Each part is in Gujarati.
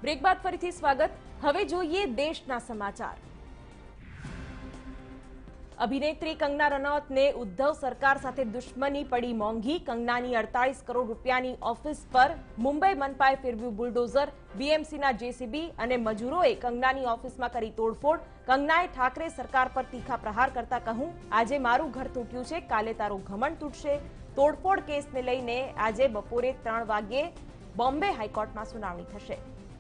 બ્રેક બાદ ફરીથી સ્વાગત। હવે જોઈએ દેશના સમાચાર। અભિનેત્રી કંગના રનૌતને ઉદ્ધવ સરકાર સાથે દુશ્મની પડી મોંઘી। કંગનાની 48 કરોડ રૂપિયાની ઓફિસ પર મુંબઈ મનપાએ ફેરવ્યું બુલડોઝર। બીએમસીના જેસીબી અને મજૂરોએ કંગનાની ઓફિસમાં કરી તોડફોડ। કંગનાએ ઠાકરે સરકાર પર તીખા પ્રહાર કરતા કહ્યું, આજે મારું ઘર તૂટ્યું છે, કાલે તારું ઘમંડ તૂટશે। તોડફોડ કેસને લઈને આજે બપોરે 3 વાગ્યે બોમ્બે હાઈકોર્ટમાં સુનાવણી થશે।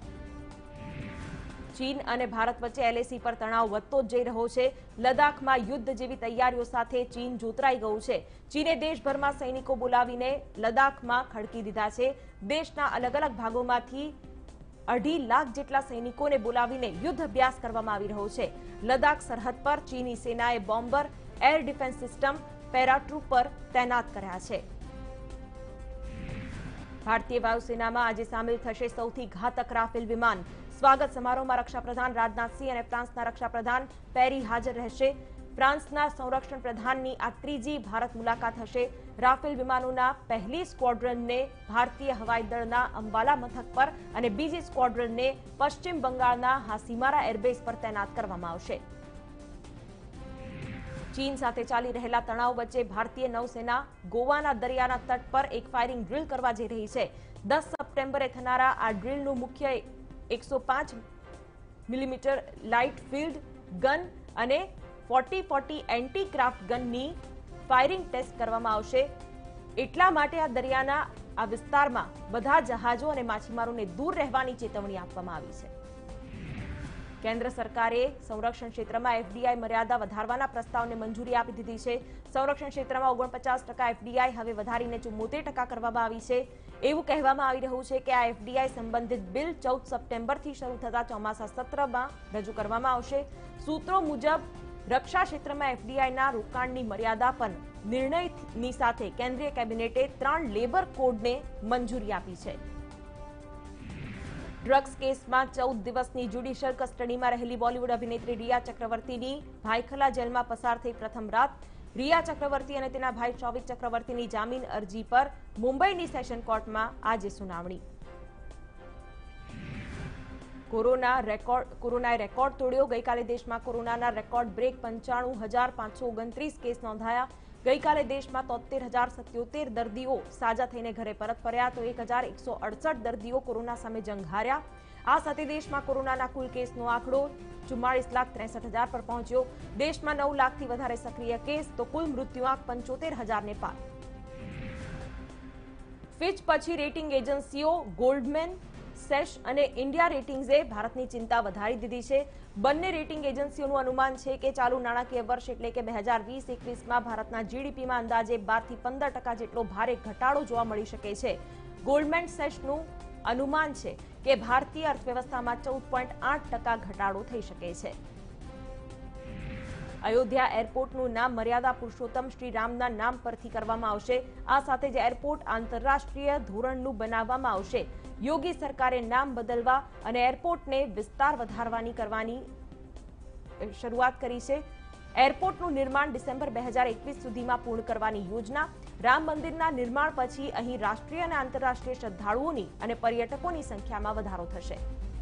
ચીન અને ભારત વચ્ચે એલએસી પર તણાવ વધતો જ જઈ રહ્યો છે। લદ્દાખમાં યુદ્ધ જેવી તૈયારીઓ સાથે ચીન જોતરાઈ ગયું છે। ચીને દેશભરમાં સૈનિકો બોલાવીને લદ્દાખમાં ખડકી દીધા છે। દેશના અલગ અલગ ભાગોમાંથી 2.5 લાખ જેટલા સૈનિકોને બોલાવીને યુદ્ધ અભ્યાસ કરવામાં આવી રહ્યો છે। લદ્દાખ સરહદ પર ચીની સેનાએ bomber, air defence system, paratrooper તૈનાત કર્યા છે। ભારતીય વાયુસેનામાં આજે સામેલ થશે સૌથી ઘાતક રાફેલ વિમાન। સ્વાગત સમારોહમાં રક્ષાપ્રધાન રાજનાથસિંહ અને ફ્રાન્સના રક્ષાપ્રધાન પેરી હાજર રહેશે। ફ્રાન્સના સંરક્ષણ પ્રધાનની આ ત્રીજી ભારત મુલાકાત હશે। રાફેલ વિમાનોના પહેલી સ્ક્વોડ્રનને ભારતીય હવાઈ દળના અંબાલા મથક પર અને બીજી સ્ક્વોડ્રનને પશ્ચિમ બંગાળના હાસીમારા એરબેઝ પર તૈનાત કરવામાં આવશે। ચીન સાથે ચાલી રહેલા તણાવ વચ્ચે ભારતીય નૌસેના ગોવાના દરિયાના તટ પર એક ફાયરિંગ ડ્રીલ કરવા જઈ રહી છે। 10 સપ્ટેમ્બરે થનારા આ ડ્રીલનું મુખ્ય 105 મિલીમીટર લાઇટ ફિલ્ડ ગન અને 40 એન્ટી ક્રાફ્ટ ગનની ફાયરિંગ ટેસ્ટ કરવામાં આવશે। એટલા માટે આ દરિયાના આ વિસ્તારમાં બધા જહાજો અને માછીમારોને દૂર રહેવાની ચેતવણી આપવામાં આવી છે। કેન્દ્ર સરકારે સંરક્ષણ ક્ષેત્રમાં એફડીઆઈ મર્યાદા વધારવાના પ્રસ્તાવને મંજૂરી આપી દીધી છે। સંરક્ષણ ક્ષેત્રમાં 49% એફડીઆઈ હવે વધારીને 74% કરવામાં આવી છે। એવું કહેવામાં આવી રહ્યું છે કે આ એફડીઆઈ સંબંધિત બિલ 14 સપ્ટેમ્બરથી શરૂ થતા ચોમાસા સત્રમાં રજૂ કરવામાં આવશે। સૂત્રો મુજબ રક્ષા ક્ષેત્રમાં એફડીઆઈના રોકાણની મર્યાદા પર નિર્ણયની સાથે કેન્દ્રીય કેબિનેટે 3 લેબર કોડને મંજૂરી આપી છે। ડ્રગ્સ કેસમાં 14 દિવસની જ્યુડિશિયલ કસ્ટડીમાં રહેલી બોલિવૂડ અભિનેત્રી રિયા ચક્રવર્તીની ભાયખલા જેલમાં પસાર થઈ પ્રથમ રાત। રિયા ચક્રવર્તી અને તેના ભાઈ શૌવિક ચક્રવર્તીની જામીન અરજી પર મુંબઈની સેશન કોર્ટમાં આજે સુનાવણી। કોરોનાએ રેકોર્ડ તોડ્યો। ગઈકાલે દેશમાં કોરોનાના રેકોર્ડ બ્રેક 95,529 કેસ નોંધાયા। ગઈકાલે દેશમાં 73,077 દર્દીઓ સાજા થઈને ઘરે પરત ફર્યા તો 1,168 દર્દીઓ કોરોના સામે જંગ હાર્યા। આ સાથે દેશમાં કોરોનાના કુલ કેસનો આંકડો 44,63,000 પર પહોંચ્યો। દેશમાં 9 લાખથી વધારે સક્રિય કેસ તો કુલ મૃત્યુઆંક 75,000 ને પાર। ફિચ પછી રેટિંગ એજન્સીઓ ગોલ્ડમેન સેશ અને ઇન્ડિયા રેટિંગ્સે ભારતની ચિંતા વધારી દીધી છે। બંને રેટિંગ એજન્સીઓનું અનુમાન છે કે ચાલુ નાણાકીય વર્ષ એટલે કે 2020-21માં ભારતના જીડીપીમાં અંદાજે 12 થી 15% જેટલો ભારે ઘટાડો જોવા મળી શકે છે। ગોલ્ડમેન સેશનું અનુમાન છે કે ભારતીય અર્થવ્યવસ્થામાં 14.8% ઘટાડો થઈ શકે છે। અયોધ્યા એરપોર્ટનું નામ મર્યાદા પુરુષોત્તમ શ્રી રામના નામ પરથી કરવામાં આવશે। આ સાથે જ એરપોર્ટ આંતરરાષ્ટ્રીય ધોરણનું બનાવવામાં આવશે। યોગી સરકારે નામ બદલવા અને એરપોર્ટને વિસ્તાર વધારવાની કરવાની શરૂઆત કરી છે। એરપોર્ટનું નિર્માણ ડિસેમ્બર 2021 સુધીમાં પૂર્ણ કરવાની યોજના। રામ મંદિરના નિર્માણ પછી અહીં રાષ્ટ્રીય અને આંતરરાષ્ટ્રીય શ્રદ્ધાળુઓની અને પર્યટકોની સંખ્યામાં વધારો થશે।